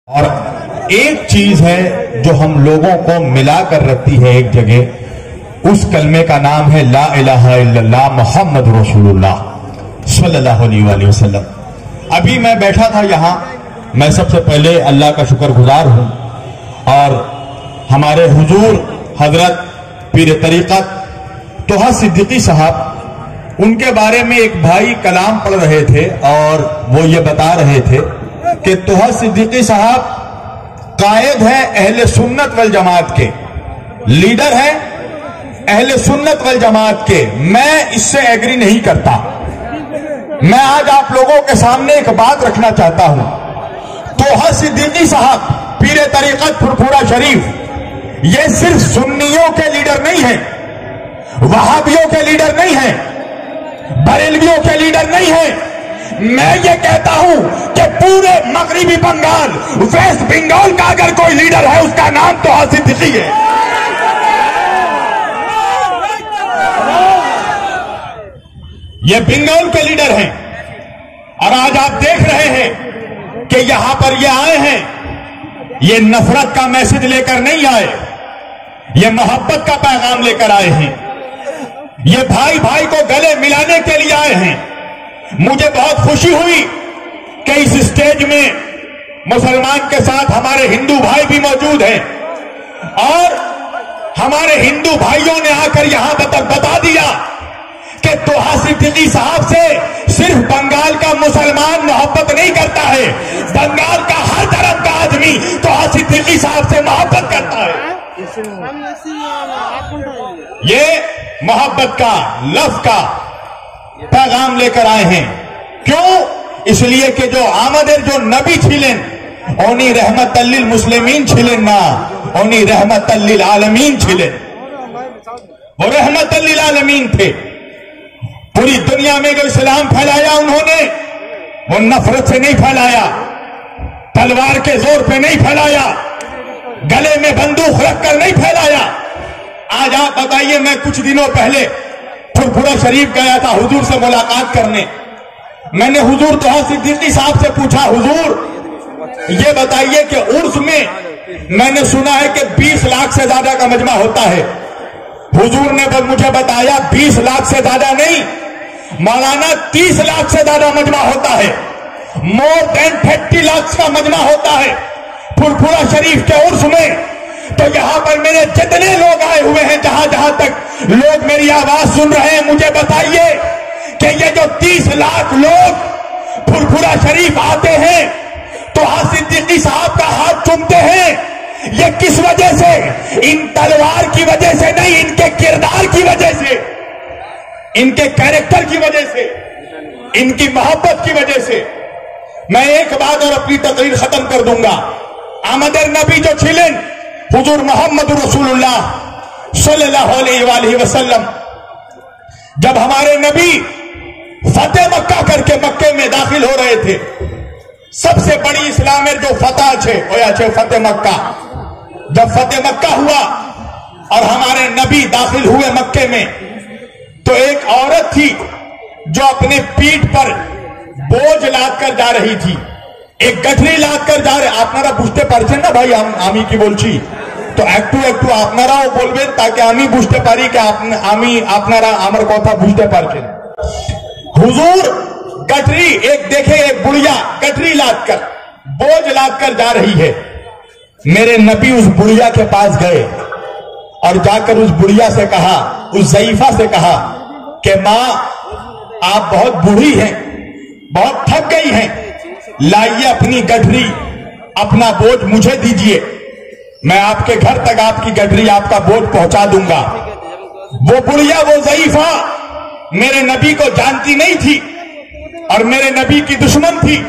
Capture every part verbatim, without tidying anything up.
اور ایک چیز ہے جو ہم لوگوں کو ملا کر رکھتی ہے ایک جگہ، اس کلمے کا نام ہے لا الہ الا اللہ محمد رسول اللہ صلی اللہ علیہ وآلہ وسلم۔ ابھی میں بیٹھا تھا یہاں، میں سب سے پہلے اللہ کا شکر گزار ہوں، اور ہمارے حضور حضرت پیر طریقت طہ صدیقی صاحب، ان کے بارے میں ایک بھائی کلام پڑھ رہے تھے اور وہ یہ بتا رہے تھے کہ طہ صدیقی صاحب قائد ہے اہل سنت والجماعت کے، لیڈر ہے اہل سنت والجماعت کے۔ میں اس سے ایگری نہیں کرتا۔ میں آج آپ لوگوں کے سامنے ایک بات رکھنا چاہتا ہوں۔ طہ صدیقی صاحب پیر طریقت پھرپھورا شریف یہ صرف سنیوں کے لیڈر نہیں ہیں، وہابیوں کے لیڈر نہیں ہیں، بریلویوں کے لیڈر نہیں ہیں۔ میں یہ کہتا ہوں کہ پورے مغربی بنگال، ویسٹ بنگال کا اگر کوئی لیڈر ہے اس کا نام طہ صدیقی ہے۔ یہ بنگال کے لیڈر ہیں، اور آج آپ دیکھ رہے ہیں کہ یہاں پر یہ آئے ہیں، یہ نفرت کا میسج لے کر نہیں آئے، یہ محبت کا پیغام لے کر آئے ہیں، یہ بھائی بھائی کو گلے ملانے کے لیے آئے ہیں۔ مجھے بہت خوشی ہوئی کہ اس اسٹیج میں مسلمان کے ساتھ ہمارے ہندو بھائی بھی موجود ہیں، اور ہمارے ہندو بھائیوں نے آ کر یہاں بتا دیا کہ طہ صدیقی صاحب سے صرف بنگال کا مسلمان محبت نہیں کرتا ہے، بنگال کا ہر طرف کا آدمی طہ صدیقی صاحب سے محبت کرتا ہے۔ یہ محبت کا، لفظ کا پیغام لے کر آئے ہیں۔ کیوں؟ اس لیے کہ جو آمدر جو نبی چھلن اونی رحمت للمسلمین چھلن نا، اونی رحمت للعالمین چھلن۔ وہ رحمت للعالمین تھے، پوری دنیا میں جو اسلام پھیلایا انہوں نے وہ نفرت سے نہیں پھیلایا، تلوار کے زور پہ نہیں پھیلایا، گلے میں بندوق رکھ کر نہیں پھیلایا۔ آج آپ بتائیے، میں کچھ دنوں پہلے پھرپھورا شریف گیا تھا حضور سے ملاقات کرنے۔ میں نے حضور طہ صدیقی صاحب سے پوچھا، حضور یہ بتائیے کہ عرس میں میں نے سنا ہے کہ بیس لاکھ سے زیادہ کا مجمع ہوتا ہے۔ حضور نے مجھے بتایا بیس لاکھ سے زیادہ نہیں مولانا، تیس لاکھ سے زیادہ مجمع ہوتا ہے، مور دین تھرٹی لاکھ کا مجمع ہوتا ہے پھرپھورا شریف کے عرس میں۔ تو یہاں پر میرے جتنے لوگ آئے ہوئے ہیں، جہاں جہاں تک لوگ میری آواز سن رہے ہیں، مجھے بتائیے کہ یہ جو تیس لاکھ لوگ پھرپھورا شریف آتے ہیں، طہ صدیقی صاحب کا ہاتھ چومتے ہیں، یہ کس وجہ سے؟ ان تلوار کی وجہ سے نہیں، ان کے کردار کی وجہ سے، ان کے کیریکٹر کی وجہ سے، ان کی محبت کی وجہ سے۔ میں ایک بات اور اپنی تقریر ختم کر دوں گا۔ آمدر نبی جو چھلن حضور محمد رسول اللہ صلی اللہ علیہ وآلہ وسلم، جب ہمارے نبی فتح مکہ کر کے مکے میں داخل ہو رہے تھے، سب سے بڑی اسلامر جو فتح چھے ہویا چھے فتح مکہ۔ جب فتح مکہ ہوا اور ہمارے نبی داخل ہوئے مکے میں، تو ایک عورت تھی جو اپنے پیٹھ پر بوجھ لاد کر جا رہی تھی، ایک گٹھری لاد کر جا رہے۔ آپ نارا بوجھتے پارچن نا بھائی آمی کی بولچی، تو ایکٹو ایکٹو آپ نارا بولبے تاکہ آمی بوجھتے پاری کہ آمی آپ نارا آمر کو تھا بوجھتے پارچن۔ حضور گٹھری ایک دیکھے، ایک بڑیا گٹھری لاد کر بوجھ لاد کر جا رہی ہے۔ میرے نبی اس بڑیا کے پاس گئے اور جا کر اس بڑیا سے کہا، اس ضعیفہ سے کہا کہ ماں آپ بہت بوڑھی ہیں، بہت تھک گئی ہیں، لائیے اپنی گٹھری، اپنا بوجھ مجھے دیجئے، میں آپ کے گھر تک آپ کی گٹھری، آپ کا بوجھ پہنچا دوں گا۔ وہ بڑیا، وہ ضعیفہ میرے نبی کو جانتی نہیں تھی اور میرے نبی کی دشمن تھی۔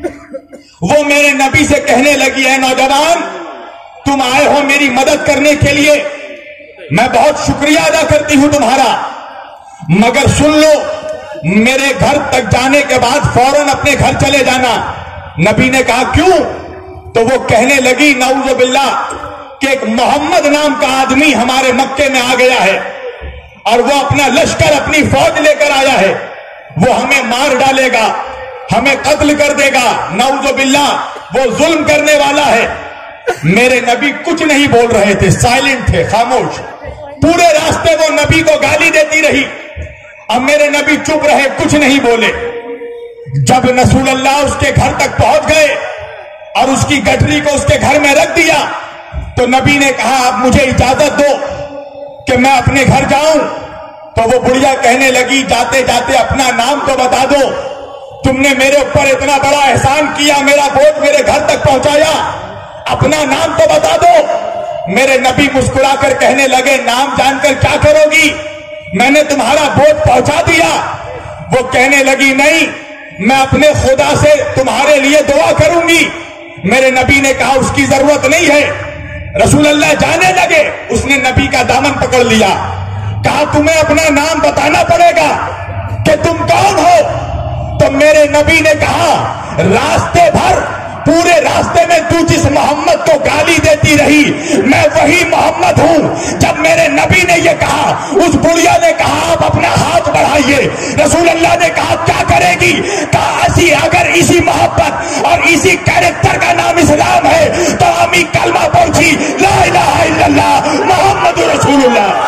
وہ میرے نبی سے کہنے لگی، اے نوجوان، تم آئے ہو میری مدد کرنے کے لیے، میں بہت شکریہ ادا کرتی ہوں تمہارا، مگر سن لو میرے گھر تک جانے کے بعد فوراً اپنے گھر چلے جانا۔ نبی نے کہا کیوں؟ تو وہ کہنے لگی نعوذ باللہ کہ ایک محمد نام کا آدمی ہمارے مکے میں آ گیا ہے اور وہ اپنا لشکر، اپنی فوج لے کر آیا ہے، وہ ہمیں مار ڈالے گا، ہمیں قتل کر دے گا، نعوذ باللہ، وہ ظلم کرنے والا ہے۔ میرے نبی کچھ نہیں بول رہے تھے، سائلنٹ تھے، خاموش۔ پورے راستے وہ نبی کو گالی دیتی رہی، اب میرے نبی چپ رہے، کچھ نہیں بولے۔ جب رسول اللہ اس کے گھر تک پہنچ گئے اور اس کی گٹری کو اس کے گھر میں رکھ دیا تو نبی نے کہا اب مجھے اجازت دو کہ میں اپنے گھر جاؤں۔ تو وہ بڑھیا کہنے لگی جاتے جاتے اپنا نام تو بتا دو، تم نے میرے اوپر اتنا بڑا احسان کیا، میرا گوشت میرے گھر تک پہنچایا، اپنا نام تو بتا دو۔ میرے نبی مسکرا کر کہنے لگے نام جان کر کیا کرو گی، میں نے تمہارا گوشت پہنچا دیا۔ وہ کہنے لگی نہیں، میں اپنے خدا سے تمہارے لیے دعا کروں گی۔ میرے نبی نے کہا اس کی ضرورت نہیں ہے۔ رسول اللہ جانے لگے، اس نے نبی کا دامن پکڑ لیا، کہا تمہیں اپنا نام بتانا پڑے گا کہ تم کون ہو۔ تو میرے نبی نے کہا راستے بھر، پورے راستے میں تو جس محمد کو گالی دیتی رہی میں وہی محمد ہوں۔ جب میرے نبی نے یہ کہا اس بڑھیا نے کہا آپ اپنا ہاتھ بڑھائیے۔ رسول اللہ نے کہا کیا کرے گی، کہا اسی اگر اسی محبت اور اسی کیریکٹر کا نام اسلام ہے تو ہمیں کلمہ پہنچی لا الہ الا اللہ محمد رسول اللہ۔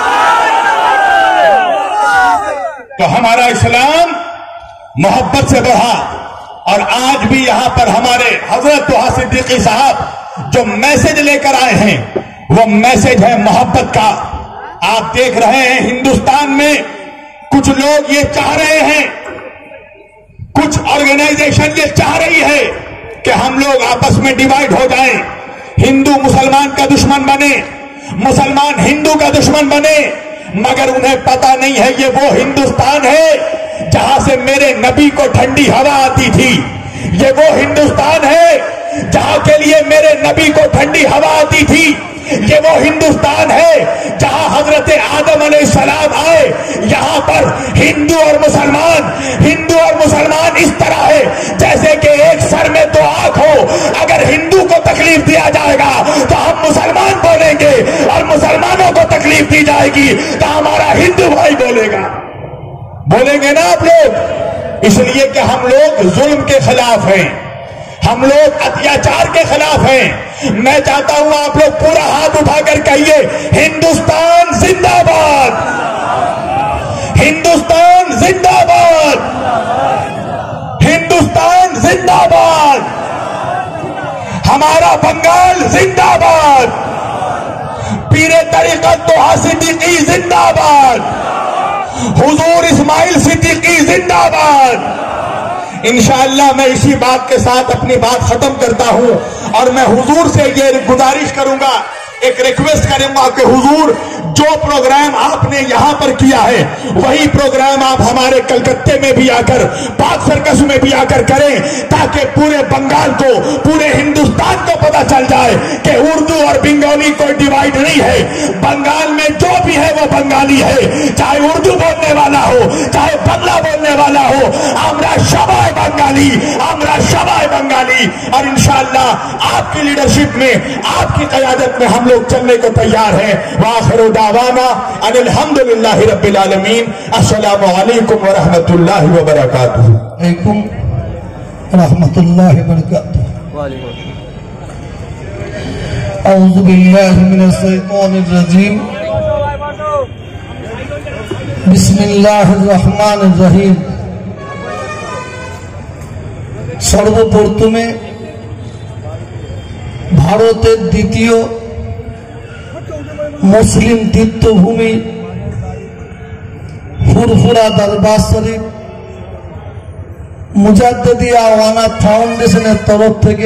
تو ہمارا اسلام محبت سے بڑھا، اور آج بھی یہاں پر ہمارے حضرت طٰہٰ صدیقی صاحب جو میسج لے کر آئے ہیں وہ میسج ہے محبت کا۔ آپ دیکھ رہے ہیں ہندوستان میں کچھ لوگ یہ چاہ رہے ہیں، کچھ آرگنائزیشن یہ چاہ رہی ہے کہ ہم لوگ آپس میں ڈیوائیڈ ہو جائیں، ہندو مسلمان کا دشمن بنے، مسلمان ہندو کا دشمن بنے، مگر انہیں پتا نہیں ہے یہ وہ ہندوستان ہے جہاں سے میرے نبی کو ٹھنڈی ہوا آتی تھی، یہ وہ ہندوستان ہے جہاں کے لیے میرے نبی کو ٹھنڈی ہوا آتی تھی، یہ وہ ہندوستان ہے جہاں حضرت آدم علیہ السلام آئے۔ یہاں پر ہندو اور مسلمان ہندو اور مسلمان اس طرح ہے جیسے کہ ایک سر میں دو آنکھ ہو، اگر ہندو کو تکلیف دیا جائے گا تو ہم مسلمان بولیں گے، اور مسلمانوں کو تکلیف دی جائے گی تو ہمارا ہندو بھائی بولے گا، بولیں گے نا آپ لوگ۔ اس لیے کہ ہم لوگ ظلم کے خلاف ہیں، ہم لوگ اتیاچار کے خلاف ہیں۔ میں چاہتا ہوں آپ لوگ پورا ہاتھ اٹھا کر کہیے ہندوستان زندہ باد، ہندوستان زندہ باد، ہندوستان زندہ باد، ہمارا بنگال زندہ باد، پیر طریقت طٰہٰ صدیقی زندہ باد، حضور اسماعیل صدیقی زندہ باد۔ انشاءاللہ میں اسی بات کے ساتھ اپنی بات ختم کرتا ہوں، اور میں حضور سے یہ گزارش کروں گا، ایک ریکویسٹ کروں گا کہ حضور جو پروگرام آپ نے یہاں پر کیا ہے وہی پروگرام آپ ہمارے کلکتے میں بھی آ کر، پاک سرکس میں بھی آ کر کریں، تاکہ پورے بنگال کو، پورے ہندوستان کو پتہ چل جائے کہ اردو اور بنگالی کوئی ڈیوائیڈ نہیں ہے۔ بنگال میں جو بھی ہے وہ بنگالی ہے، چاہے اردو بولنے والا ہو، چاہے بنگلہ بولنے والا ہو، ہمارا شبائے بنگالی، ہمارا شبائے بنگالی۔ اور انشاءاللہ آپ کی لیڈرشپ میں، آپ کی قیادت میں ہم لوگ چلنے کو تیار ہیں۔ وآخر دعوانا ان الحمدللہ رب العالمین۔ السلام علیکم ورحمۃ اللہ وبرکاتہ۔ علیکم ورحمۃ اللہ وبرکاتہ۔ اعوذ باللہ من الشیطان الرجیم، بسم اللہ الرحمن الرحیم۔ সর্বপ্রথমে ভারতের দ্বিতীয় মুসলিম তীর্থভূমি ফুরফুরা দরবার শরীফ মুজাদ্দিদিয়া ওয়ানা ফাউন্ডেশনের তরফ থেকে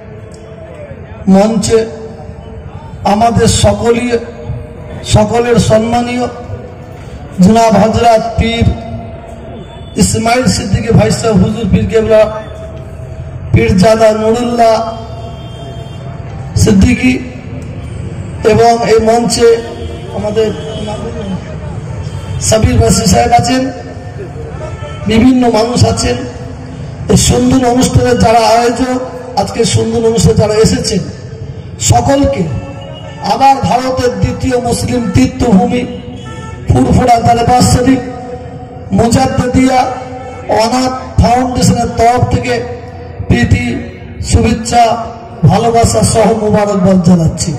মঞ্চে আমাদের সকলের সকলের সম্মানীয় জনাব হযরত পীর ইসমাইল সিদ্দিকী ভাই সাহেব হুজুর পীর কেবলা পীরজাদা নুরুল্লাহ সিদ্দিকী এবং এই মঞ্চে আমাদের সাবির বাসী সাহেব আছেন, বিভিন্ন মানুষ আছেন। এই সুন্দর অনুষ্ঠানের যারা আয়োজক, আজকে সুন্দর অনুষ্ঠানে যারা এসেছেন সকলকে আবার ভারতের দ্বিতীয় মুসলিম তীর্থভূমি ফুরফুরা দরবার শরীফ মুজাদ্দিদিয়া অনাথ ফাউন্ডেশনের তরফ থেকে প্রীতি, শুভেচ্ছা, ভালোবাসা সহ মোবারকবাদ জানাচ্ছি।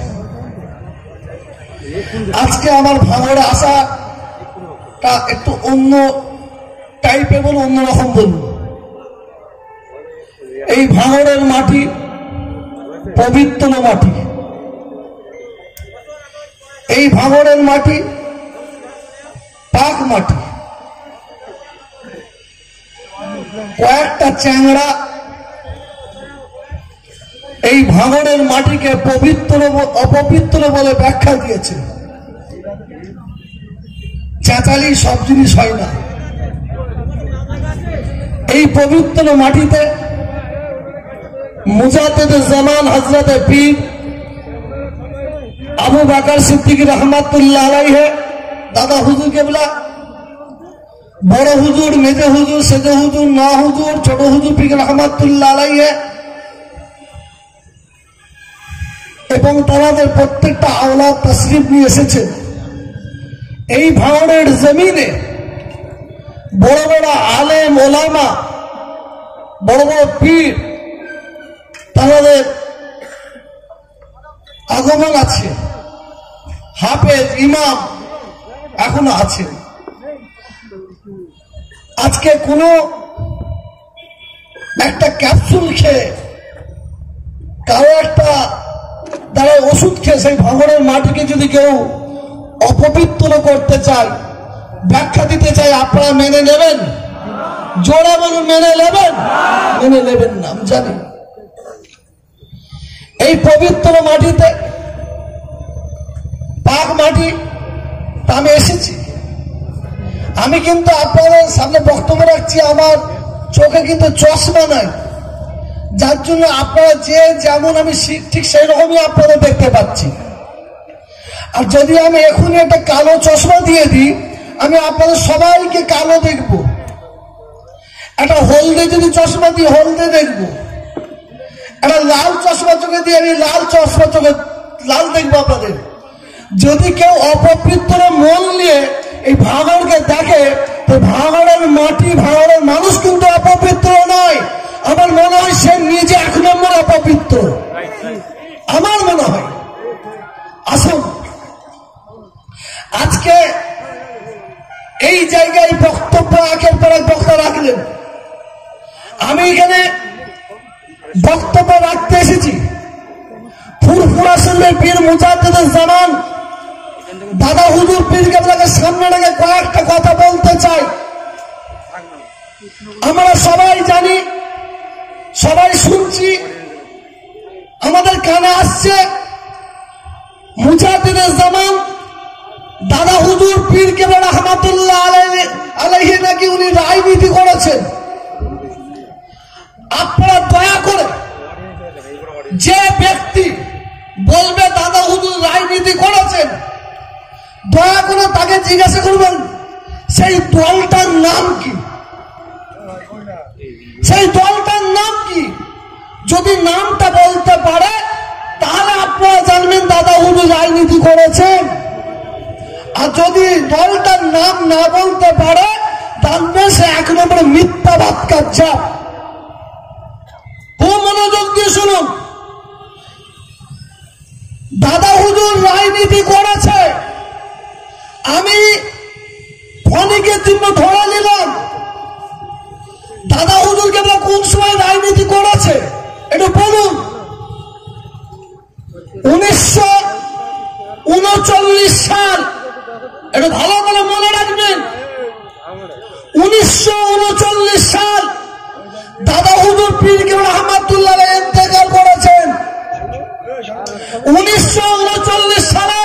আজকে আমার ভাঙড়ে আসাটা একটু অন্য টাইপের বলুন, অন্যরকম বলুন। এই ভাঙড়ের মাটি পবিত্র মাটি, এই ভাঙড়ের মাটি পাক মাটি। কয়েকটা চ্যাংড়া এই ভাঙড়ের মাটিকে পবিত্র অপবিত্র বলে ব্যাখ্যা দিয়েছে। চেঁচালি সব জিনিস হয় না। এই পবিত্র মাটিতে মুজাদ্দিদে জামান হযরত পীর আবু বকর সিদ্দিক রহমাতুল্লাহ আলাইহি দাদা হুজুর কেবলা, বড় হুজুর, মেজে হুজুর, সেজে হুজুর, না হুজুর, ছোট হুজুর পীর রহমাতুল্লাহ আলাইহি এবং তাদের প্রত্যেকটা আওলাদ তাশরীফ নিয়ে এসেছেন। এই ভাঙড়ের জমিনে বড় বড় আলেম ওলামা, বড় বড় পীর, তাদের আগমন আছে। হাফেজ, ইমাম এখনো আছে। আজকে কোন একটা ক্যাপসুল খেয়ে, কারো একটা দ্বারা ওষুধ খেয়ে সেই ভাঙড়ের মাটিকে যদি কেউ অপবিত্র করতে চায়, ব্যাখ্যা দিতে চায়, আপনারা মেনে নেবেন? জোরে বলুন, মেনে নেবেন? মেনে নেবেন না, আমি জানি। এই পবিত্র মাটিতে, পাক মাটি, আমি এসেছি। আমি কিন্তু আপনাদের সামনে বক্তব্য রাখছি, আমার চোখে কিন্তু চশমা নাই, যার জন্য আপনারা যে যেমন আমি ঠিক সেই রকমই আপনাদের দেখতে পাচ্ছি। আর যদি আমি এখনই একটা কালো চশমা দিয়ে দিই, আমি আপনাদের সবাইকে কালো দেখব। একটা হলদে যদি চশমা দিই, হলদে দেখব। একটা লাল চশমা চোখে দিয়ে আমি লাল চশমা চোখে লাল দেখবো আপনাদের। যদি কেউ অপবিত্র মন নিয়ে এই ভাঙড়কে দেখে, তো ভাঙড়ের মাটি, ভাঙড়ের মানুষ কিন্তু অপবিত্র নয়। আমার মনে হয় সে নিজে এক নম্বর অপবিত্র, আমার মনে হয়। আসুন, আজকে এই জায়গায় বক্তব্য একের পর এক বক্তা রাখলেন। আমি এখানে বক্তব্য রাখতে এসেছি ফুরফুরা শরীফের পীর মুজাদ্দিদে জামান দাদা হুজুর পীর কেবলাকে সামনে রেখে কয়েকটা কথা বলতে চাই। আমরা সবাই জানি, সবাই শুনছি, আমাদের কানে আসছে, মুজাদ্দিদে জামান দাদা হুজুর পীর কেবলা রহমাতুল্লাহ আলাইহি নাকি উনি রাজনীতি করেছেন। আপনারা দয়া করে, যে ব্যক্তি বলবে দাদা হুজুর রাজনীতি করেছেন, দয়া করে তাকে জিজ্ঞাসা করবেন সেই দলটার নাম কি, সেই দলটার নাম কি। যদি নামটা বলতে পারে, তাহলে আপনারা জানবেন দাদা হুজুর রাজনীতি করেছেন। আর যদি দলটার নাম না বলতে পারে, জানবেন সে এক নম্বর মিথ্যাবাদ কাচ্চা। খুব মনোযোগ দিয়ে শুনুন, দাদা হুজুর রাজনীতি করেছে। আমি ক্ষণিকের জন্য ধরে নিলাম, দাদা হুজুর কেবল কোন সময় রাজনীতি করেছে একটু বলুন। উনিশশো উনচল্লিশ সাল, এটা ভালো করে মনে রাখবেন। উনিশশো উনচল্লিশ সাল দাদা হুজুর পীর কেবলা রহমাতুল্লাহ আলাইহি ইন্তেকাল করেছেন। উনিশশো উনচল্লিশ সালে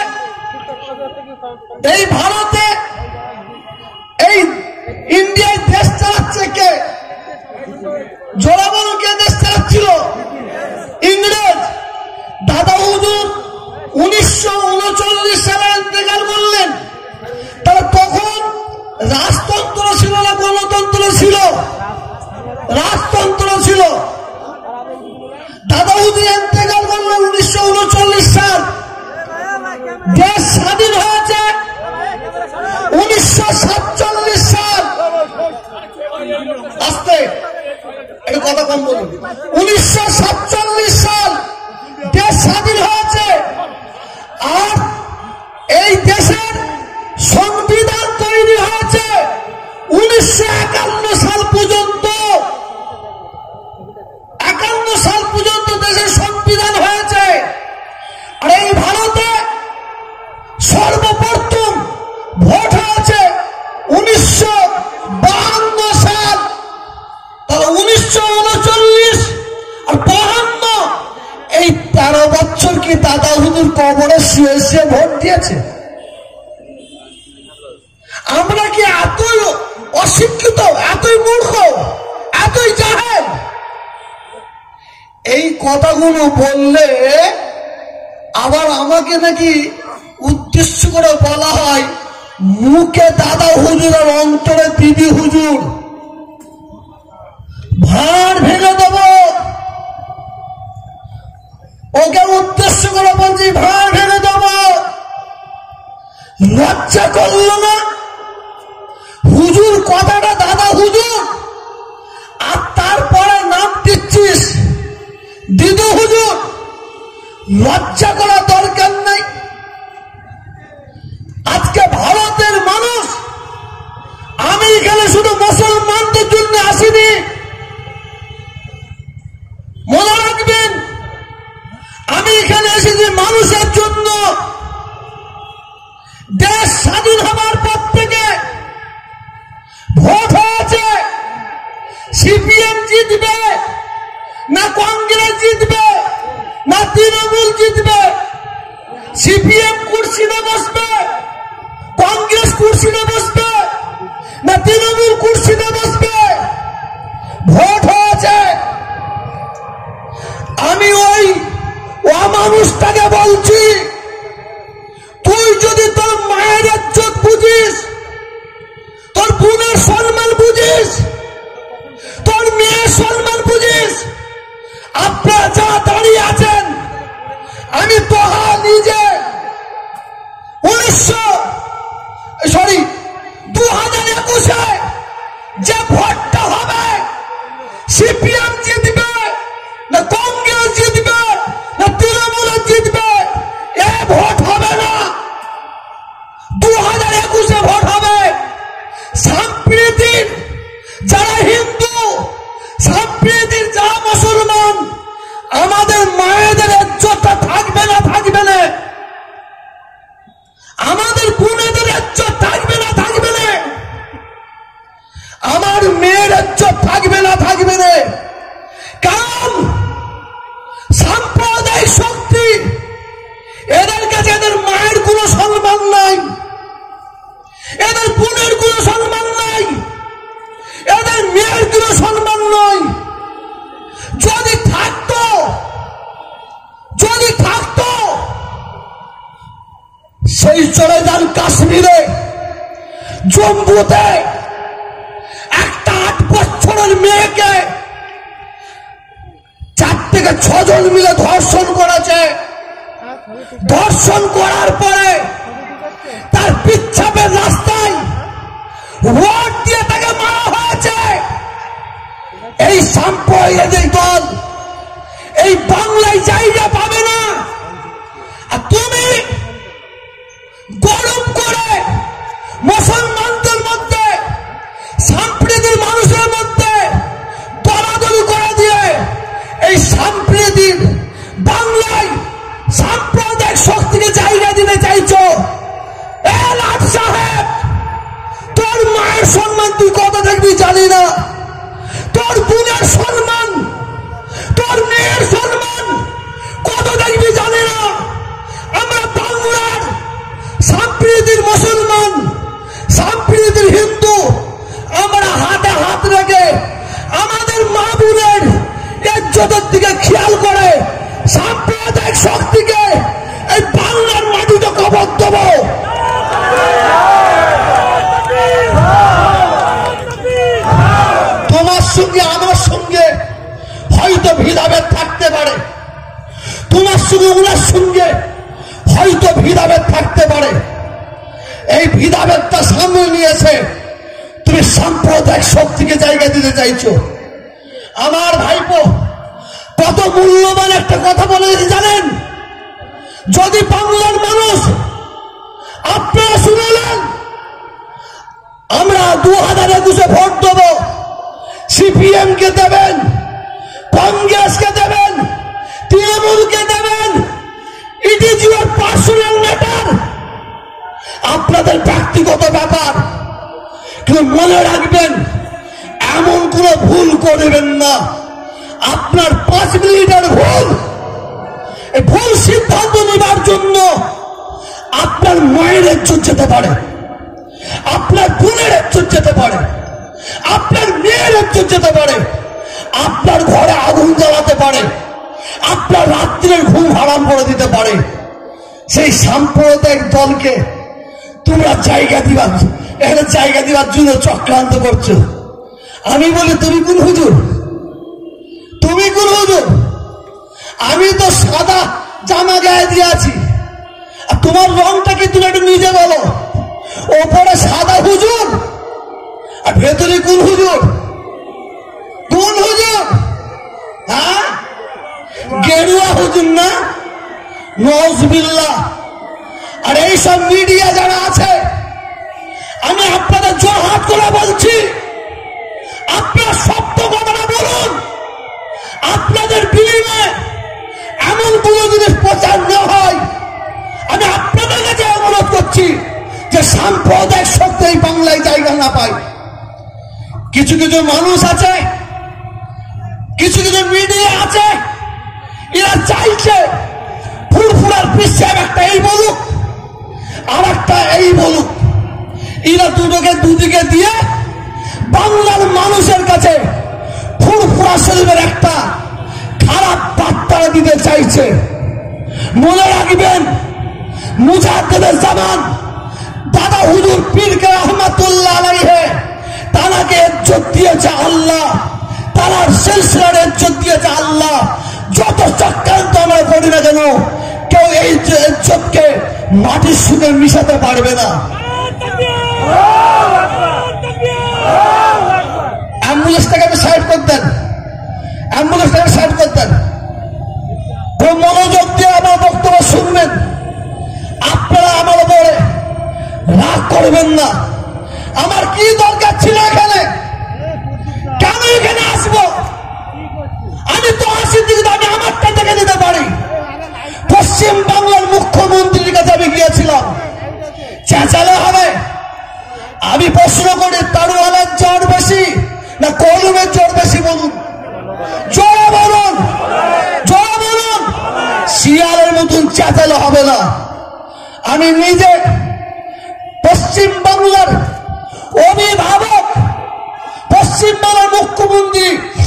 এই ভারতে, এই ইন্ডিয়ায় দেশ চালাচ্ছে কে? জোড়া বলুন, কে দেশ চালাচ্ছিল? ইংরেজ। দাদা হুজুর উনিশশো উনচল্লিশ সালে ইন্তেকাল করলেন। তাহলে তখন রাজতন্ত্র ছিল না গণতন্ত্র ছিল? রাজতন্ত্র ছিল। দাদা হুজুর ইন্তেকাল করলেন উনিশশো উনচল্লিশ সাল। দেশ স্বাধীন হয়েছে উনিশশো সাতচল্লিশ সাল। আস্তে একটা কথা কম বলুন। উনিশশো সাতচল্লিশ সাল দেশ স্বাধীন হয়েছে, আর এই দেশের সংবিধান তৈরি হয়েছে উনিশশো একান্ন সাল পর্যন্ত। একান্ন সাল পর্যন্ত দেশের সংবিধান হয়েছে। আর এই ভারতে সর্বপ্রথম ভোট হয়েছে উনিশশো বাহান্ন সাল। তাহলে উনিশশো উনচল্লিশ আর বাহান্ন, এই তেরো বছর কি দাদা হুজুর কবরে শুয়ে শুয়ে ভোট দিয়েছে? আমরা কি এতই অশিক্ষিত, এতই মূর্খ, এতই জাহেল? এই কথাগুলো বললে আবার আমাকে নাকি উদ্দেশ্য করে বলা হয় মুখে দাদা হুজুর আর অন্তরে দিদি হুজুর। ভাঁড় ভেঙে দেব, ওকে উদ্দেশ্য করে বলছি ভাঁড় ভেঙে দেব। লজ্জা করল না? হুজুর কথাটা দাদা হুজুর, আর তারপরে নাম দিচ্ছিস দিদু হুজুর। লজ্জা করা দরকার নেই। আজকে ভারতের মানুষ, আমি এখানে শুধু মুসলমানদের জন্য আসিনি, মনে রাখবেন আমি এখানে এসেছি মানুষের জন্য। দেশ স্বাধীন হবার পর থেকে ভোট হয়েছে, সিপিএম জিতবে না কংগ্রেস জিতবে না তৃণমূল জিতবে। সিপিএম কুর্সিতে বসবে, কংগ্রেস কুর্সিতে বসবে না তৃণমূল কুর্সিতে বসবে। ভোট হয়েছে। আমি ওই অমানুষটাকে বলছি, তুই যদি তোর মায়ের ইজ্জত বুঝিস, তোর বোনের সম্মান বুঝিস, তোর মেয়ের সম্মান বুঝিস, আপনারা যা দাঁড়িয়ে আছেন, আমি তোহা নিজে উনিশশো সরি দু হাজার একুশে যে ভোটটা হবে, সিপিএম জিতবে না কংগ্রেস জিতবে না তৃণমূল জিতবে, এ ভোট হবে না। দু হাজার একুশে ভোট হবে সম্প্রীতির যারা হিন্দু, সম্প্রীতির যারা মুসলমান, আমাদের মায়েদের ইজ্জতটা থাকবে না থাকবে না, আমাদের বোনেদের ইজ্জত থাকবে না থাকবে না, আমার মেয়ের ইজ্জত থাকবে না থাকবে না। কারণ সাম্প্রদায়িক শক্তি, এদের কাছে এদের মায়ের কোনো সম্মান নাই, এদের বোনের কোনো সম্মান নাই, এদের মেয়ের কোনো সম্মান নয়। যদি থাকতো যদি থাকতো সেই চলে যান কাশ্মীরে, জম্মুতে একটা আট বছরের মেয়েকে চার থেকে ছজন মিলে ধর্ষণ করেছে। ধর্ষণ করার পরে তার পিচ্ছাপের রাস্তায় রড দিয়ে তাকে মারা হয়েছে। এই সাম্প্রদায়িক দল এই বাংলায় জায়গা পাবে না। আর তুমি গরম করে মুসলমানদের মধ্যে, সাম্প্রদায়িক মানুষের মধ্যে দলাদলি করে দিয়ে এই সাম্প্রদায়িক বাংলায় সাম্প্রদায়িক শক্তিকে জায়গা দিতে চাইছো। এ লাট সাহেব, তোর মায়ের সম্মান তুই কত দেখবি জানি না, তোর বোনের সম্মান, তোর মেয়ের সম্মান কত দেখবি জানি না। আমরা বাংলার সম্প্রীতির মুসলমান, সম্প্রীতির হিন্দু, আমরা হাতে হাত রেখে আমাদের মা বোনের ইজ্জতের দিকে খেয়াল করে সাম্প্রদায়িক শক্তিকে এই বাংলার মাটিতে কবর দেব। তোমার সঙ্গে আমার সঙ্গে হয়তো ভেদাভেদ থাকতে পারে, তোমার সঙ্গে ওনার সঙ্গে হয়তো ভেদাভেদ থাকতে পারে। এই ভেদাভেদটা সামনে নিয়েছে তুমি সাম্প্রদায়িক শক্তিকে জায়গা দিতে চাইছো। আমার ভাইপো কত মূল্যবান একটা কথা বলে জানেন? যদি বাংলার মানুষ আপনারা শুনলেন, আমরা দু হাজার একুশে ভোট দেব, সিপিএম কে দেবেন, কংগ্রেসকে দেবেন, তৃণমূলকে দেবেন, it is your personal matter, আপনাদের ব্যক্তিগত ব্যাপার। কিন্তু মনে রাখবেন, এমন কোন ভুল করবেন না। আপনার পাঁচ মিনিটের ভুল, এই ভুল সিদ্ধান্ত নেবার জন্য আপনার মায়ের ইজ্জত যেতে পারে, আপনার বোনের ইজ্জত যেতে পারে, আপনার মেয়ের ইজ্জত যেতে পারে, আপনার ঘরে আগুন জ্বালাতে পারে, আপনার রাত্রের ঘুম হারাম করে দিতে পারে। সেই সাম্প্রদায়িক দলকে তোমরা জায়গা দিবার, এখানে জায়গা দিবার জন্য চক্রান্ত করছো। আমি বলি, তুমি কোন হুজুর? তুমি কোন হুজুর? আমি তো সাদা জামা গায়ে দিয়ে আছি, আর তোমার রংটা কি তুমি একটু নিজে বলো। ওপরে সাদা হুজুর আর ভেতরে কোন হুজুর? কোন হুজুর? হ্যাঁ, গেরুয়া হুজুর না? নওয়াজবিল্লাহ। আর এইসব মিডিয়া যারা আছে, আমি আপনাদের জোরহাট করে বলছি, আপনারা সত্য কথাটা বলুন। আপনাদের বিনিময়ে এমন কোন জিনিস প্রচার না হয়। আমি আপনাদের কাছে অনুরোধ করছি যে সাম্প্রদায়িক শক্তি এই বাংলায় জায়গা না পায়। কিছু কিছু মানুষ আছে, কিছু কিছু মিডিয়া আছে, এরা চাইছে ফুরফুরার পিসাব একটা এই বলুক আর একটা এই বলুক। এরা দুটোকে দুদিকে দিয়ে বাংলার মানুষের কাছে ফুরফুরা শরীফের একটা খারাপ বার্তা দিতে চাইছে। মনে রাখবেন, মুজাদ্দেদের জামান দাদা হুজুর পীর কে রহমাতুল্লাহ আলাইহি, তারাকে ইজ্জত দিয়েছে আল্লাহ, তার সিলসিলার ইজ্জত দিয়েছে আল্লাহ। যত চক্রান্ত আমরা করি না কেন, কেউ এই ইজ্জতকে মাটির সঙ্গে মিশাতে পারবে না। অ্যাম্বুলেন্সটাকে আপনি সাইড করতেন, অ্যাম্বুলেন্সটাকে সাইড করতেন। মনোযোগ দিয়ে আমার বক্তব্য শুনবেন। আপনারা আমার উপরে রাগ করবেন না। আমার কি দরকার ছিল এখানে? কেন এখানে আসবো? আমি তো আসি দিকে আমি আমারটা দেখে নিতে পারি। পশ্চিম বাংলার মুখ্যমন্ত্রীর কাছে আমি গিয়েছিলাম, চেঁচালে হবে? আমি প্রশ্ন করি, তারওয়ালের জ্বর বেশি না কলমের জ্বর বেশি? বলুন, জোরে বলুন, জোরে বলুন। শিয়ালের মতন চেঁচালে হবে না। আমি নিজে পশ্চিম বাংলার অভিভাবক, পশ্চিম বাংলার মুখ্যমন্ত্রী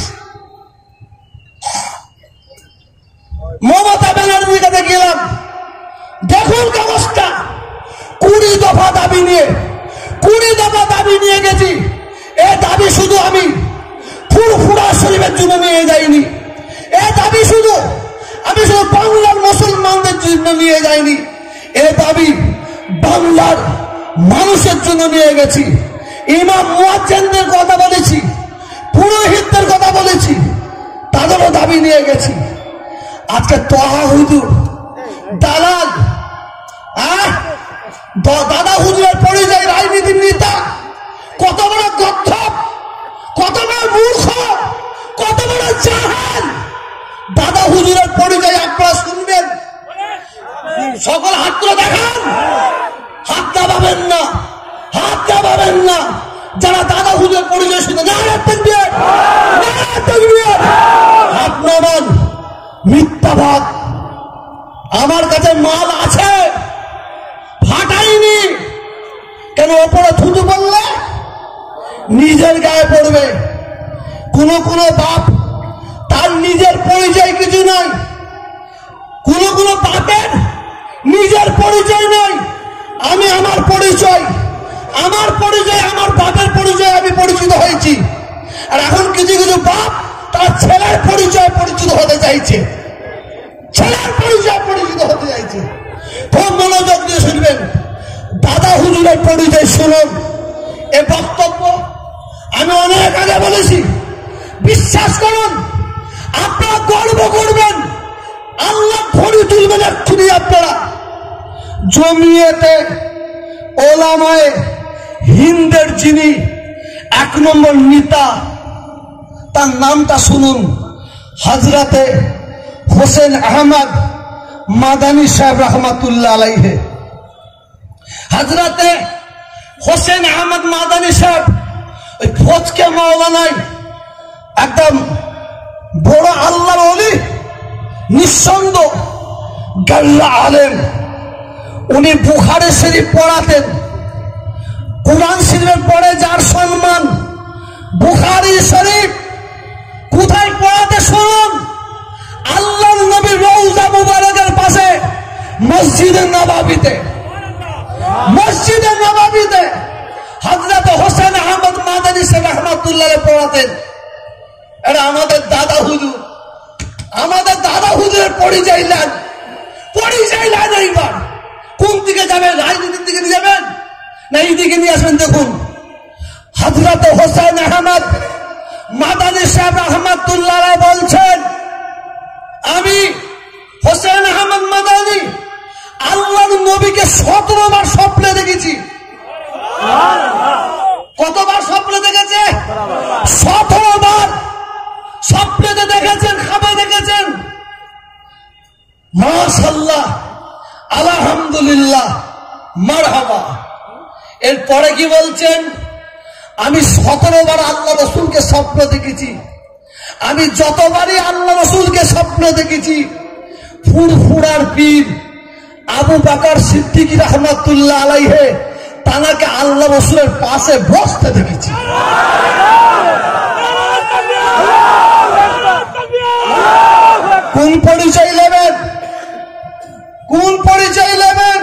মমতা ব্যানার্জির কাছে গেলাম। দেখুন কাগজটা, কুড়ি দফা দাবি নিয়ে, কুড়ি দফা দাবি নিয়ে গেছি। এ দাবি শুধু আমি ফুরফুরা শরীফের জন্য নিয়ে যাইনি, এ দাবি শুধু আমি শুধু বাংলার মুসলমানদের জন্য নিয়ে যাইনি, এ দাবি বাংলার মানুষের জন্য নিয়ে গেছি। ইমাম মুয়াজ্জিনদের কথা বলেছি, পুরোহিতদের কথা বলেছি, তাদেরও দাবি নিয়ে গেছি। আজকে তোহা হুজুর দালাল, দাদা হুজুরের পরিচয় রাজনীতির নেতা, কত বড় গর্ধব, কত বড় মূর্খ, কত বড় জাহেল। দাদা হুজুরের পরিচয় আপনারা শুনবেন। সকল হাত তুলে দেখান, হাত দাবাবেন না, হাত দাবাবেন না। যারা দাদা হুজুরের পরিচয় শুনে নারায়ে তাকবীর, নারায়ে তাকবীর, হাত নামান। মিথ্যাবাদ। আমার কাছে মাল আছে, ফাটাইনি। কেন? ওপরে থুতু বললে নিজের গায়ে পড়বে। কোন কোন বাপ তার নিজের পরিচয় কিছু নাই, কোন কোন বাপের নিজের পরিচয় নাই। আমি আমার পরিচয়, আমার পরিচয়, আমার বাপের পরিচয় আমি পরিচিত হয়েছি। আর এখন কিছু কিছু বাপ তার ছেলের পরিচয় পরিচিত হতে চাইছে, ছেলের পরিচয় পরিচিত হতে চাইছে। খুব মনোযোগ দিয়ে শুনবেন। দাদা হুজুরের পরিচয় শুনুন। এ বক্তব্য আমি অনেক আগে বলেছি, বিশ্বাস করুন, আপনারা গর্ব করবেন, আল্লাহ ভরি তুলবেন এক্ষুনি। আপনারা জমিয়েতে ওলামায়ে হিন্দের যিনি এক নম্বর নেতা, তার নামটা শুনুন, হযরতে হোসেন আহমদ মাদানী সাহেব রহমাতুল্লাহ আলাইহি। হযরতে হোসেন আহমদ মাদানী সাহেব ওই ফজকে মাওলানায় একদম বড় আল্লাহর ওলি, নিঃসন্দ গাল্লা আলেম। উনি বুখারী শরীফ পড়াতেন। কুরআন শরীফের পড়ে যার সম্মান, বুখারী শরীফ কোথায় পড়াতে শুনুন, আল্লাহর নবীর রওজা মুবারকের পাশে মসজিদে নববীতে। মসজিদে নববীতে হযরত হোসেন আহমদ মাদানী সাহেব রহমাতুল্লাহ আলাইহি পড়াতেন। এটা আমাদের দাদা হুজুর, আমাদের দাদা হুজুরের পরিচয় দেন, পরিচয় দেন। এইবার কোন দিকে যাবেন? রাজনীতির দিকে নিয়ে যাবেন না এই দিকে নিয়ে আসবেন? দেখুন, হযরত হোসেন আহমদ মাদানী সাহেব রহমাতুল্লাহ আলাইহি বলছেন, আমি হোসেন আহমদ মাদানী আল্লাহর নবীকে সতেরো বার স্বপ্নে দেখেছি। কতবার স্বপ্নে দেখেছে? সতেরো বার স্বপ্নেতে দেখেছেন, খাবে দেখেছেন। মাশাআল্লাহ, আলহামদুলিল্লাহ, মারহাবা। এরপরে কি বলছেন? আমি সতেরো বার আল্লাহ রসুলকে স্বপ্ন দেখেছি। আমি যতবারই আল্লাহ রসুলকে স্বপ্ন দেখেছি, ফুরফুরার পীর আবু বকর সিদ্দিক রহমাতুল্লাহ আলাইহি তানাকে আল্লাহ রসুলের পাশে বসতে দেখেছি। কোন পরিচয় নেবেন? কোন পরিচয় নেবেন?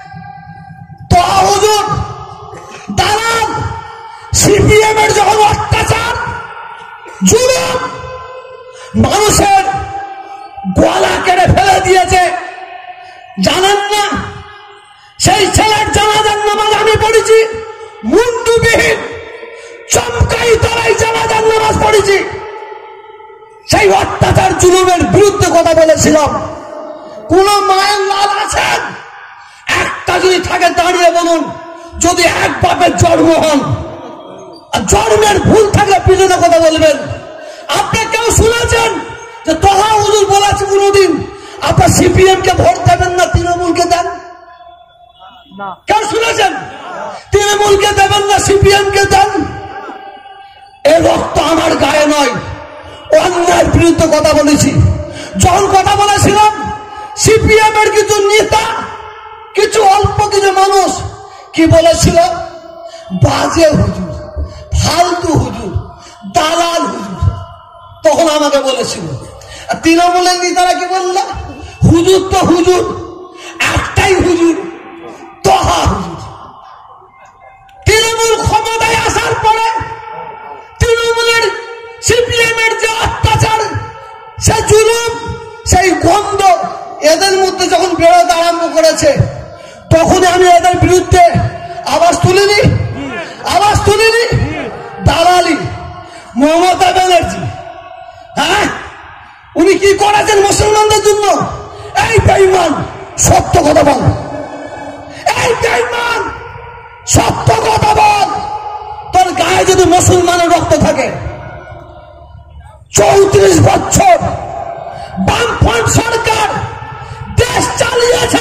তো হুজুর দাঁড়ান, সিপিএম এর যখন অত্যাচার, জুলুম, মানুষের গলা কেটে ফেলে দিয়েছে, জানেন না? সেই ছেলের জানাজার নামাজ আমি পড়েছি, মুন্ডুবিহীন চমকাই তারাই জানাজার নামাজ পড়েছি। সেই অত্যাচার জুলুমের বিরুদ্ধে কথা বলেছিলাম। কোন মায়ের লাল আছেন? একটা যদি থাকে দাঁড়িয়ে বলুন, যদি এক বাপের জন্ম হন আর জন্মের ভুল থাকলে পিছনে কথা বলবেন। আপনি কেউ শুনেছেন যে তোহা হুজুর বলেছে কোনদিন আপনার সিপিএম কে ভোট দেবেন না, তৃণমূলকে দেন? কেউ শুনেছেন? তৃণমূলকে দেবেন না, সিপিএম কে দেন? এ রক্ত আমার গায়ে নয়, অন্যায়ের বিরুদ্ধে কথা বলেছি। যখন কথা বলেছিলাম, সিপিএম এর কিছু নেতা, কিছু অল্প কিছু মানুষ কি বলেছিল? বাজে হুজুর, ফালতু হুজুর, দালাল হুজুর। তখন আমাকে বলেছিল। আর তৃণমূলের নেতারা কি বলল? হুজুর তো হুজুর, একটাই হুজুর, তোহা হুজুর। তৃণমূল ক্ষমতায় আসার পরে তৃণমূলের সিপিএম এর যে অত্যাচার, সে জুলুম, সেই গন্ধ এদের মধ্যে যখন বেরোতে আরম্ভ করেছে, তখন আমি এদের বিরুদ্ধে আওয়াজ তুলিনি, আওয়াজ তুলিনি। দালালি মমতা ব্যানার্জি, হ্যাঁ, উনি কি করেছেন মুসলমানদের জন্য? এই বেঈমান, সত্য কথা বল। এই বেঈমান, সত্য কথা বল। তোর গায়ে যদি মুসলমানের রক্ত থাকে, চৌত্রিশ বছর বামফ্রন্ট সরকার দেশ চালিয়েছে।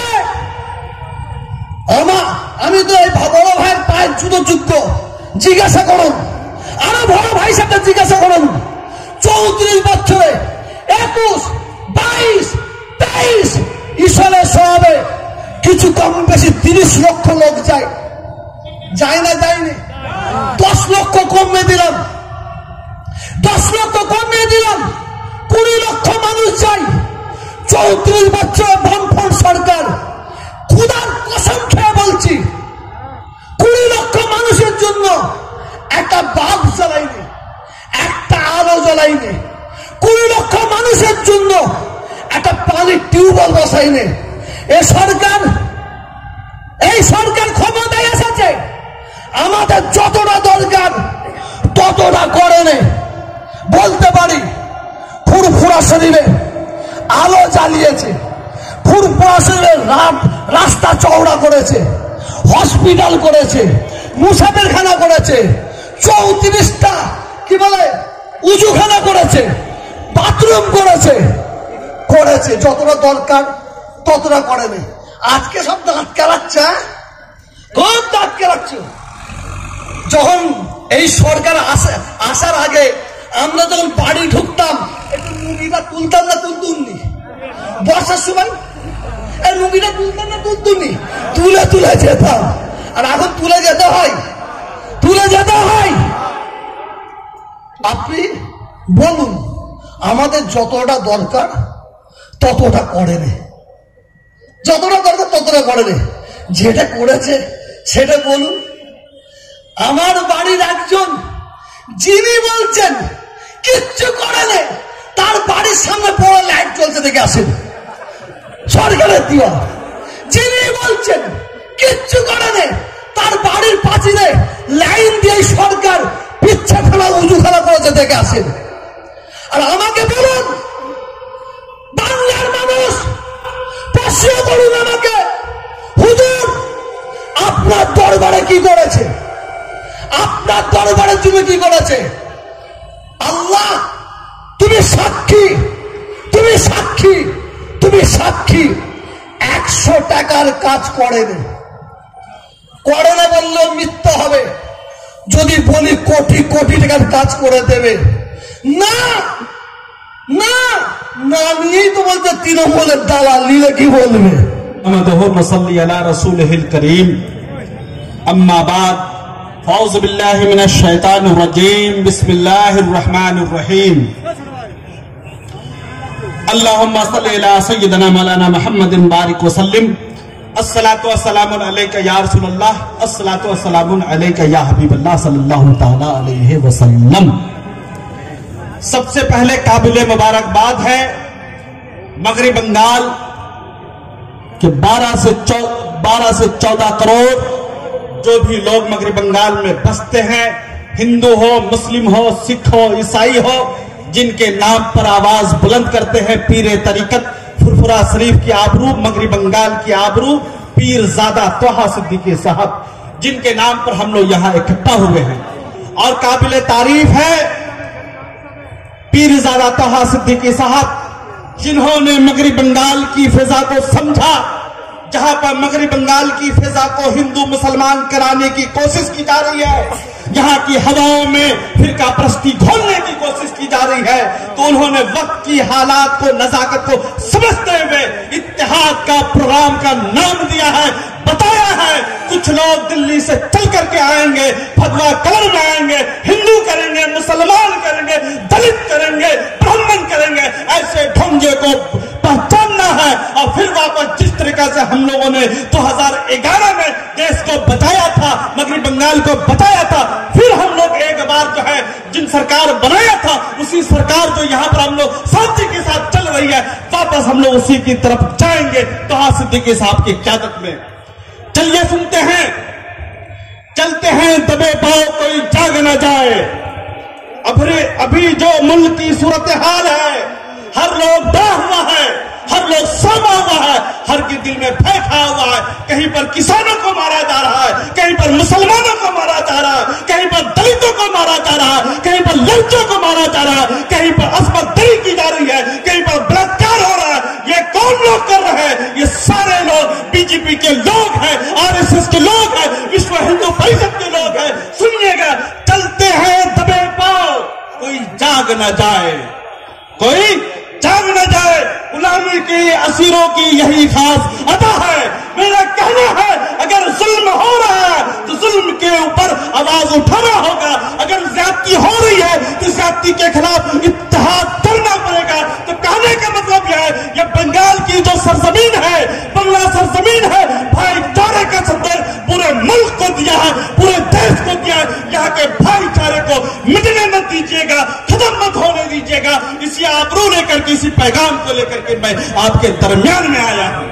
আমি তো এই বড় ভাইয়ের পায়ের জুতো যুদ্ধ জিজ্ঞাসা করুন, আরো বড় ভাই সাথে জিজ্ঞাসা করুন। চৌত্রিশ বছরে একুশ, বাইশ, তেইশ ঈশ্বরের স্বভাবে কিছু কম বেশি তিরিশ লক্ষ লোক যায়, যায় না? যায়নি? দশ লক্ষ কমিয়ে দিলাম, দশ লক্ষ কমিয়ে দিলাম, কুড়ি লক্ষ মানুষ চাই। চৌত্রিশ বছর বামফ্রন্ট সরকার, খুদার কসম খেয়ে বলছি, কুড়ি লক্ষ মানুষের জন্য একটা বাল্ব জ্বালাইনি, একটা আলো জ্বালাইনি। কুড়ি লক্ষ মানুষের জন্য একটা পানির টিউবওয়েল বসাইনি। এ সরকার, এই সরকার ক্ষমতায় এসেছে, আমাদের যতটা দরকার ততটা করেনি। বলতে পারি ফুরফুরা শরীরে আলো জ্বালিয়েছে, ফুরফুরা শরীরে রাস্তা চওড়া করেছে, হসপিটাল করেছে, মুসাফিরখানা করেছে, চৌত্রিশটা কি বলে উজুখানা করেছে, বাথরুম করেছে, করেছে যতটা দরকার ততটা করেনি। আজকে সব দাঁত কেলাচ্ছে, কোন দাঁত কেলাচ্ছে? যখন এই সরকার আসার আগে আমরা যখন বাড়ি ঢুকতাম একটু মুগিটা তুলতাম না তুলতুমনি? বর্ষার সময় এই মুগিটা তুলতাম না তুলতুমনি? তুলে তুলে যেতাম। আর এখন তুলে যেতে হয়, তুলে যেতে হয়। আপনি বলুন আমাদের যতটা দরকার ততটা করেনি, যতটা দরকার ততটা করেনি। যেটা করেছে সেটা বলুন। আমার বাড়ির একজন যিনি বলছেন কিচ্ছু করেনি, তার বাড়ির সামনে বড় লাইট জ্বলছে দেখে আসেন, সরকারের দেওয়া। যিনি বলছেন কিচ্ছু করেনি, তার বাড়ির পাঁচিলে লাইন দিয়ে সরকার পিচ্ছা খেলা উজু খেলা করেছে দেখে আসেন। আর আমাকে বলুন বাংলার মানুষ প্রশ্ন করুন আমাকে, হুজুর আপনার দরবারে কি করেছে, আপনার দরবারের জন্য কি করেছে? আল্লাহ তুমি সাক্ষী, তুমি সাক্ষী, তুমি সাক্ষী। একশো টাকার কাজ করেনি, করে না বললেও মিথ্যা হবে। যদি বলি কোটি কোটি টাকার কাজ করে দেবে, না না না নিয়েই তো বলতে তৃণমূলের দালাল নিলে কি বলবে? अम्मा बाद फ़ौज़ु बिल्लाहि मिनश शैतानिर रजीम बिस्मिल्लाहिर रहमानिर रहीम अल्लाहुम्मा सल्लि अला सय्यिदिना मौलाना मुहम्मदिन बारिक व सल्लिम अस्सलातु वस्सलामु अलैका या रसूलल्लाह अस्सलातु वस्सलामु अलैका या हबीबल्लाह सल्लल्लाहु तआला अलैहि वसल्लम। सबसे पहले काबिले मुबारकबाद है मगरिब बंगाल के बारह से बारह से चौदह करोड़ जो भी लोग मगरिब बंगाल में बसते हैं, हिंदू हो, मुस्लिम हो, सिख हो, ईसाई हो, जिनके नाम पर आवाज बुलंद करते हैं पीर तरीकत फुरफुरा शरीफ की आबरू, मगरिब बंगाल की आबरू, पीर ज़ादा तोहा सिद्दीकी साहब, जिनके नाम पर हम लोग यहाँ इकट्ठा हुए हैं। और काबिल तारीफ है पीर ज़ादा तोहा सिद्दीकी साहब, जिन्होंने मगरिब बंगाल की फिजा को समझा, जहां पर मगरिब बंगाल की फिजा को हिंदू मुसलमान कराने की कोशिश की जा रही है, यहाँ की हवाओं में फिरका परस्ती घोलने की कोशिश की जा रही है, तो उन्होंने वक्त की हालात को, नजाकत को समझते हुए इत्तेहाद का प्रोग्राम का नाम दिया है, बताया है कुछ लोग दिल्ली से चल करके आएंगे, भगवा कलर में आएंगे, हिंदू करेंगे, मुसलमान करेंगे, दलित करेंगे, ब्राह्मण करेंगे, ऐसे ढोंगे को पहचानना है। और फिर वापस जिस तरीका से हम लोगों ने दो हज़ार ग्यारह में देश को बचाया था, मगरिब बंगाल को बचाया था, फिर हम लोग एक बार जो है जिन सरकार बनाया था उसी सरकार जो यहाँ पर हम लोग शांति के साथ चल रही है, वापस हम लोग उसी की तरफ जाएंगे तोहा सिद्दीकी साहब की क़यादत में। चलिए सुनते हैं, चलते हैं दबे पांव कोई जाग न जाए। अभी अभी जो मुल्क की सूरत हाल है, हर लोग डरा हुआ है, हर लोग समा हुआ है, हर के दिल में भय खाया हुआ है। कहीं पर किसानों को मारा जा रहा है, कहीं पर मुसलमानों को मारा जा रहा है, कहीं पर दलितों को मारा जा रहा है, कहीं पर लड़कों को मारा जा रहा है, कहीं पर अस्मत दरी की जा रही है, कहीं पर बलात्कार हो रहा है। ये कौन लोग कर रहे हैं? ये सारे लोग बीजेपी के लोग हैं, आरएसएस के लोग हैं, विश्व हिंदू परिषद के लोग हैं। सुनिएगा, चलते हैं दबे पांव कोई जाग न जाए, कोई जाग न जाए। गुलामी के असीरों की यही खास अदा है। मेरा कहना है अगर जुल्म हो रहा है तो जुल्म के ऊपर आवाज उठाना होगा, अगर ज्यादती हो रही है तो ज्यादती के खिलाफ इत्तेहाद करना पड़ेगा। तो कहने का मतलब यह है, ये बंगाल की जो सरजमीन है, बंगला सरजमीन है, भाईचारे का संदेश पूरे मुल्क को दिया है, पूरे देश को दिया है। यहाँ के भाईचारे को मिटने मत दीजिएगा, खत्म मत होने दीजिएगा। इसी आबरू लेकर के, इसी पैगाम को लेकर के मैं आपके दरमियान में आया हूं।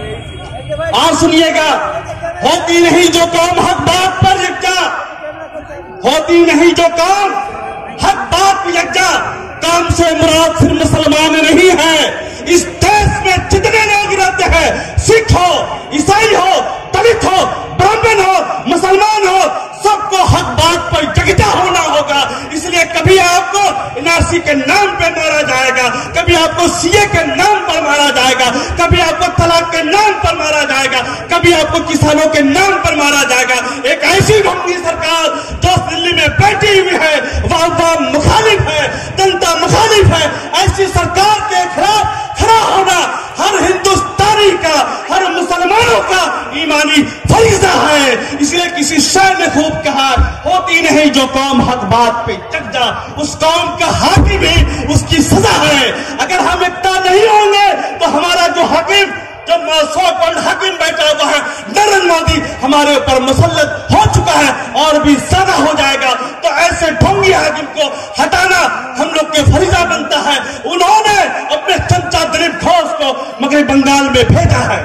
और सुनिएगा, होती नहीं जो काम हक बात पर यकजा, होती नहीं जो काम हक बात यज्ञा काम से मुराद सिर्फ मुसलमान नहीं है। इस देश में जितने लोग रहते हैं, सिख हो, ईसाई हो, दलित हो, ब्राह्मण हो, मुसलमान हो, सबको हक बात पर यकजा होना होगा। इसलिए कभी आपको एनआरसी के नाम पे मारा जाएगा, कभी आपको सीए के नाम पर मारा जाएगा, कभी आपको तलाक के नाम पर मारा जाएगा, कभी आपको किसानों के नाम पर मारा जाएगा। एक ऐसी ढोंगी सरकार जो दिल्ली में बैठी हुई है, वह वह मुखालिफ है, जनता मुखालिफ है। ऐसी सरकार के खिलाफ खड़ा होना हर हिंदुस्तानी का, हर मुसलमानों का ईमानी फरीज़ा है। इसलिए किसी शायर ने खूब कहा, होती नहीं जो कौम हक बात पे यकजा, उस कौम का हाकिम भी उसकी सजा है। अगर हम इतना नहीं होंगे तो हमारा जो हाकिम, जो सौ करोड़ हाकिम बैठा हुआ है नरेंद्र मोदी, हमारे ऊपर मुसल्लत हो चुका है और भी ज्यादा हो जाएगा। तो ऐसे ढोंगी हाकिम को हटाना हम लोग के फरीजा बनता है। उन्होंने अपने चमचा दिलीप घोष को मगरबी बंगाल में भेजा है।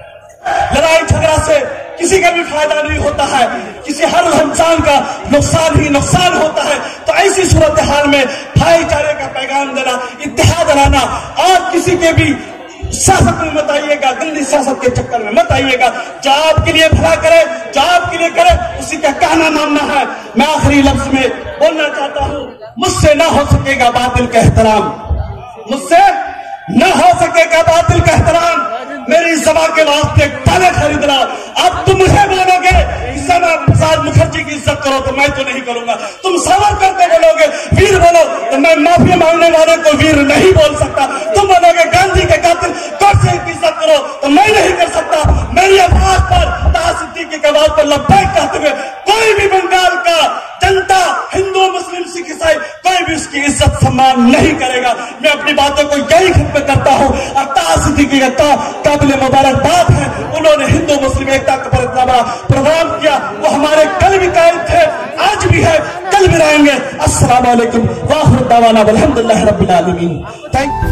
लड़ाई झगड़ा से किसी का भी फायदा नहीं होता है, किसी हर इंसान का नुकसान ही नुकसान होता है। तो ऐसी सूरत हाल में भाईचारे का पैगाम देना, इत्तेहाद लाना, और किसी के भी सियासत में मत आइएगा, गंदी सियासत के चक्कर में मत आइएगा। जो आपके लिए भला करे, जो आपके लिए करे, उसी का कहना मानना है। मैं आखिरी लफ्ज में बोलना चाहता हूँ, मुझसे ना हो सकेगा बातिल का एहतराम, मुझसे न हो सकेगा बातिल का एहतराम। मेरी सभा के वास्ते ताले खरीद रहा। अब तुम मुझे बोलोगे प्रसाद मुखर्जी की इज्जत करो तो मैं तो नहीं करूंगा। तुम सावरकर को बोलोगे वीर बोलो तो मैं माफी मांगने वाले को वीर नहीं बोल सकता। तुम बोलोगे गांधी के कातिल गोडसे की इज्जत करो तो मैं नहीं कर सकता। मेरी आवाज पर ताज सिद्दीकी के आवाज पर लब्बैक कहते हुए कोई भी बंगाल का जनता, हिंदू, मुस्लिम, सिख, ईसाई, कोई भी उसकी इज्जत सम्मान नहीं करेगा। मैं अपनी बातों को यही खत्म करता हूँ। और ताज सिद्दीकी का काबिल मुबारकबाद है, उन्होंने हिंदू मुस्लिम एकता पर इतना बड़ा प्रोग्राम किया। वो हमारे कल भी कायम थे, आज भी है, कल भी रहेंगे। अस्सलाम वालेकुम व आखिर दावाना अल्हम्दुलिल्लाहि रब्बिल आलमीन। थैंक